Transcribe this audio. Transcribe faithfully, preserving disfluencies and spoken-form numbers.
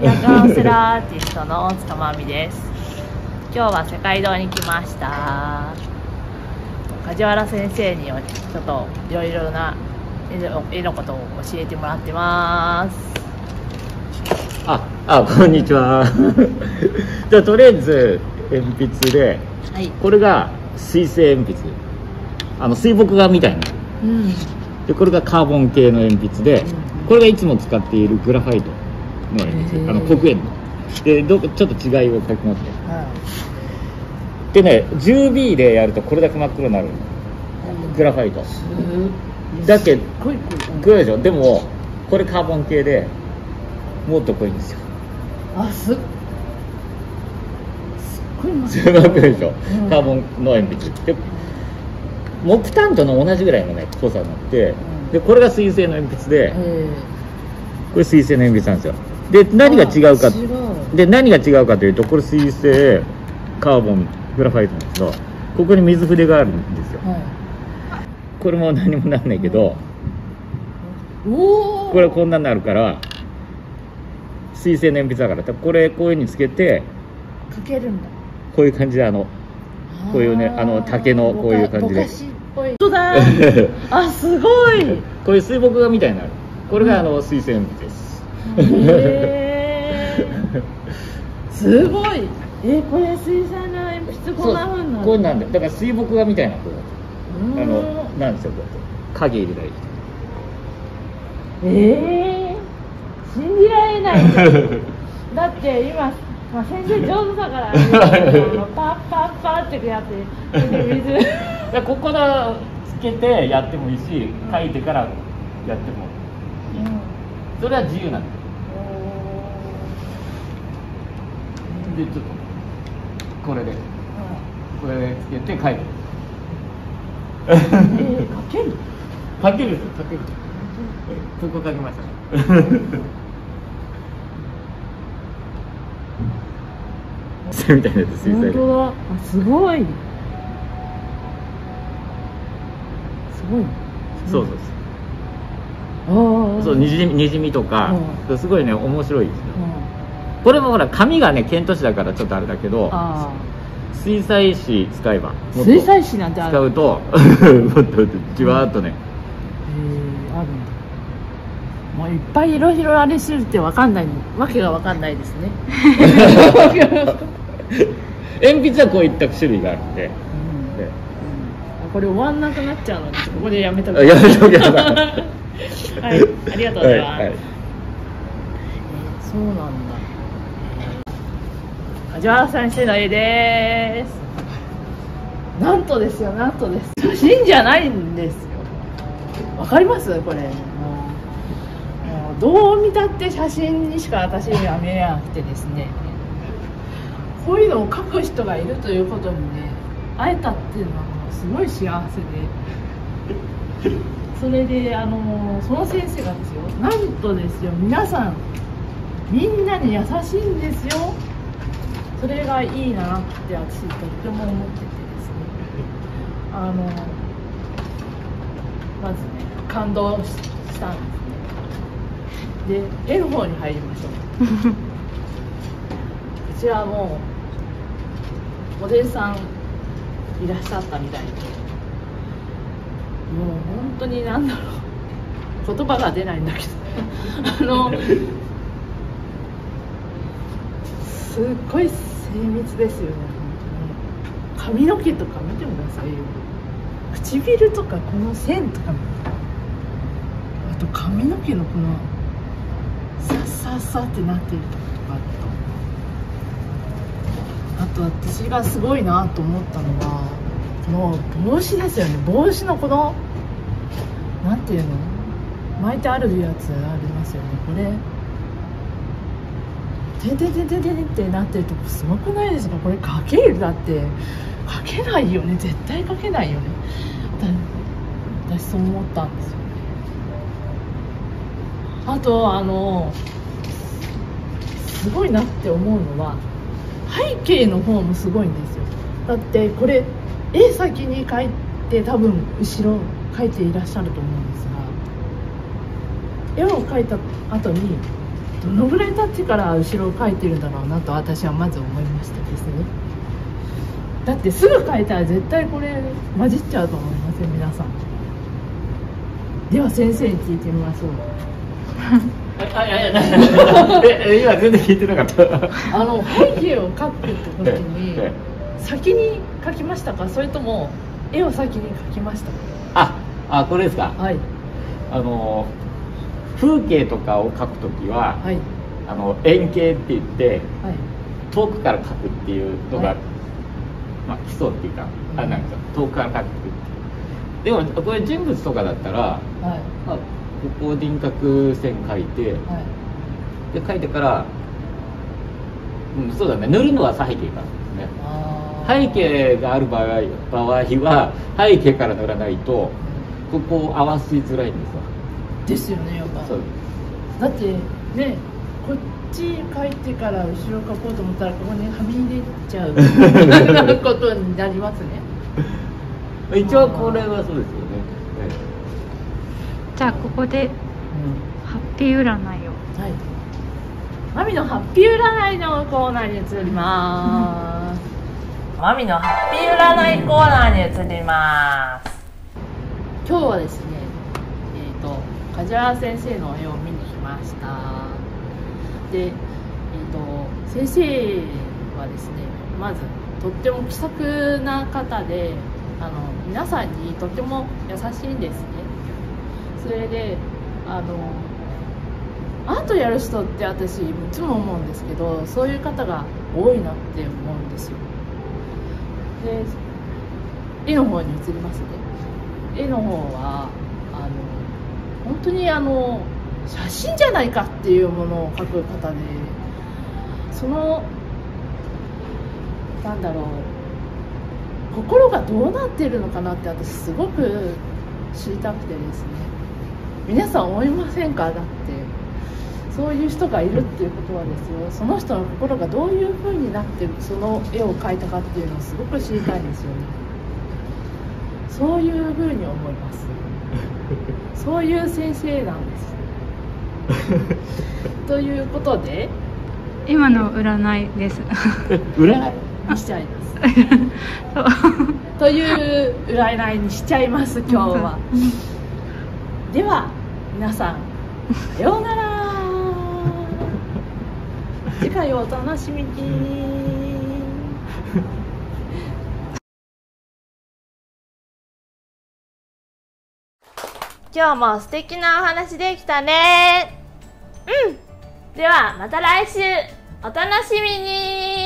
ヘアカウンセラーアーティストのつかまみです。今日は世界堂に来ました。梶原先生にちょっといろいろな絵のことを教えてもらってます。 あ、あ、こんにちは。じゃあとりあえず鉛筆で、はい、これが水性鉛筆、あの水墨画みたいな、うん、でこれがカーボン系の鉛筆で、うん、これがいつも使っているグラファイトの鉛筆、あの黒鉛のでどちょっと違いを書きますね、はい、でね じゅうビー でやるとこれだけ真っ黒になる、うん、グラファイトだけ黒いでしょ。でもこれカーボン系でもっと濃いんですよ。 あ、すっごい真っ黒でしょ、うん、カーボンの鉛筆で木炭との同じぐらいのね濃さになって、うん、でこれが水性の鉛筆で、これ水性の鉛筆なんですよ。で何が違うかで何が違うかというと、これ水性カーボングラファイトなんですけど、ここに水筆があるんですよ、はい、これも何もなんないけど、うん、おこれこんなになるから水性の鉛筆だから、これこういう風につけてかけるんだ。 こういう感じで、あのこういうね、あの竹のこういう感じで、 本当だあ、すごいこういう水墨画みたいになる。これがあの水性鉛筆です。 へーすごい。え、これ水性の鉛筆こんな風になる。 こうなんだ。だから水墨画みたいなこうあのなんですよ、こうやって影入れたり。 えー、信じられないだって今、まあ、先生上手だからあのパッパッパッってやって水ここだつけてやってもいいし、書いてからやってもいい、うん、それは自由なんだ。でちょっとこれで、うん、これでつけて書いてえー、書ける書けるですよ、書ける。ここ書きましたねみたいなやつ、水彩で。 本当だ。あ、すごい。すごい。 そうそうそう。ああ。そう、にじみ、にじみとか、うん、すごいね、面白いですよ。うん、これもほら、紙がね、剣都紙だから、ちょっとあれだけど。水彩紙使えば。 水彩紙なんてある。 使うと、もっとじわーっとね。へえ、 あるんだ。もういっぱいいろいろあれするってわかんないわけがわかんないですね。 鉛筆はこういった種類があるんで、うんでうん、これ終わんなくなっちゃうのでここでやめとく。 やめとけばはい、 ありがとうございます。はいはい、そうなんだ。梶原先生の絵です。なんとですよ、なんとです。写真じゃないんですよ。わかりますこれ。どう見たって写真にしか私には見えなくてですね、こういうのを描く人がいるということにね会えたっていうのはすごい幸せで、それであのその先生がですよ、なんとですよ、皆さんみんなに優しいんですよ。それがいいなって私とっても思っててですね、あのまずね感動したんです。で、絵の方に入りましょう。こちらもモデルさんいらっしゃったみたいで、もう本当に何だろう、言葉が出ないんだけどあのすっごい精密ですよね。本当に髪の毛とか見てくださいよ。唇とかこの線とか、あと髪の毛のこのさっさっさってなってるとかと、あと私がすごいなと思ったのはこの帽子ですよね。帽子のこのなんていうの巻いてあるやつありますよね。これててててててってなってるとこすごくないですか。これかけるだってかけないよね、絶対かけないよね。私そう思ったんですよ。あとあのすごいなって思うのは背景の方もすごいんですよ。だってこれ絵先に描いて多分後ろ描いていらっしゃると思うんですが、絵を描いた後にどのぐらい経ってから後ろを描いてるんだろうなと私はまず思いましたですね。だってすぐ描いたら絶対これ混じっちゃうと思いますよ皆さん。では先生に聞いてみましょう。 あ、いやいや、え、今全然聞いてなかった。 あの背景を描くって時に先に描きましたか、それとも絵を先に描きましたか。 あ、あ、これですか。 はい。 あの風景とかを描くときは、はい、あの遠景って言って、はい、遠くから描くっていうのが、はい、まあ基礎っていうか、うん、あ、なんか遠くから描くって。でもこれ人物とかだったら、はい、まあ、ここ輪郭線描いて、はい、で描いてから、うん、そうだね、塗るのは背景からですね。背景がある場合場合は背景から塗らないとここを合わせづらいんですよ。 ですよね、やっぱ。そうだってね、こっち描いてから後ろ描こうと思ったらここにはみ出ちゃうことになりますね。 一応これはそうですよね。 じゃあここで、うん、ハッピー占いを。はい。 マミのハッピー占いのコーナーに移ります。マミのハッピー占いコーナーに移ります。今日はですね、えっと梶原先生の絵を見に来ました。で、えっと先生はですね、まずとっても気さくな方で、あの皆さんにとっても優しいんですね。それで、あのアートやる人って私いつも思うんですけど、そういう方が多いなって思うんですよ。で、絵の方に移りますね。絵の方はあの本当にあの写真じゃないかっていうものを描く方で、そのなんだろう、心がどうなっているのかなって私すごく知りたくてですね。皆さん思いませんか？だってそういう人がいるっていうことはですよ、その人の心がどういう風になってる、その絵を描いたかっていうのをすごく知りたいんですよね。そういう風に思います。そういう先生なんです。ということで今の占いです。 占いにしちゃいます。という占いにしちゃいます今日は。では皆さんさようなら。次回をお楽しみに。今日も素敵なお話できたね。うん。ではまた来週お楽しみに。